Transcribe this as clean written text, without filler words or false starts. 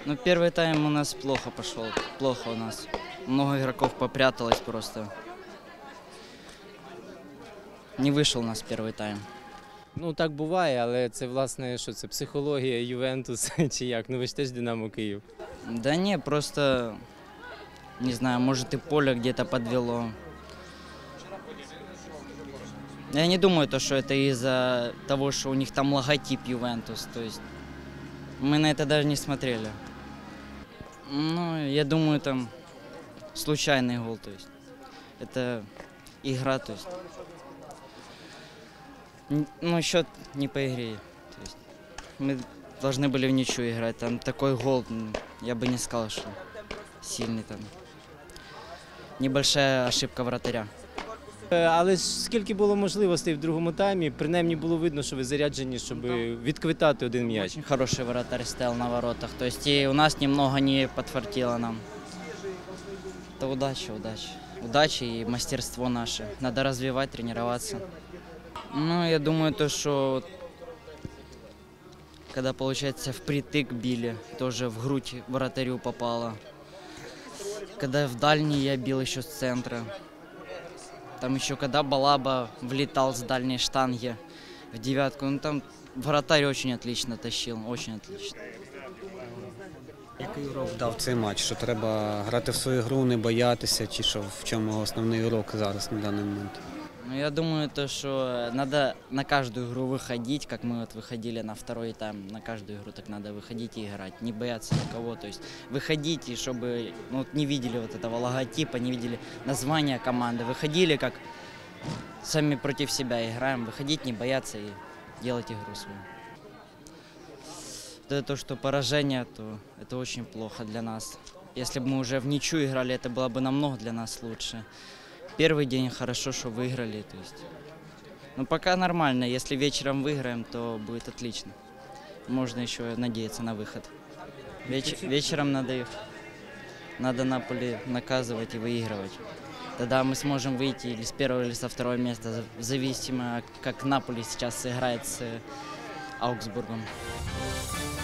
Ну, первый тайм у нас плохо пошел, плохо у нас. Много игроков попряталось просто. Не вышел у нас первый тайм. Ну так буває, але це власне що це психологія, Ювентус чи як? Ну ви ж теж Динамо Київ. Да не, просто, не знаю, может и поле где-то подвело. Я не думаю, что это из-за того, что у них там логотип Ювентус. То есть мы на это даже не смотрели. Ну, я думаю, там случайный гол. То есть это игра, то есть. Ну, счет не по игре. То есть мы должны были в ничью играть. Там такой гол, я бы не сказал, что сильный там. Небольшая ошибка вратаря. Але ж скільки було можливостей в другому таймі, принаймні було видно, що ви заряджені, щоб відквитати один м'яч. Очень хороший вратарь стоял на воротах. То есть и у нас немного не подфартило нам. Это удача, удача. Удача и мастерство наше. Надо развивать, тренироваться. Ну, я думаю, что когда, получается, впритык били, тоже в грудь вратарю попало. Когда в дальний я бил еще с центра. Там еще когда Балаба влетал с дальней штанги в девятку. Ну, там вратарь очень отлично тащил, очень отлично. Який урок дав цей матч? Що треба грати в свою гру, не боятися, чи що в чому основний урок зараз на даний момент? Ну, я думаю, что надо на каждую игру выходить, как мы вот выходили на второй тайм, на каждую игру так надо выходить и играть, не бояться никого, то есть выходить, и чтобы не видели вот этого логотипа, не видели названия команды, выходили как сами против себя играем, выходить, не бояться и делать игру свою. То, что поражение, то это очень плохо для нас. Если бы мы уже в ничью играли, это было бы намного для нас лучше. Первый день хорошо, что выиграли. То есть. Но пока нормально. Если вечером выиграем, то будет отлично. Можно еще надеяться на выход. Вечером надо Наполи наказывать и выигрывать. Тогда мы сможем выйти или с первого, или со второго места, зависимо, как Наполи сейчас сыграет с Аугсбургом.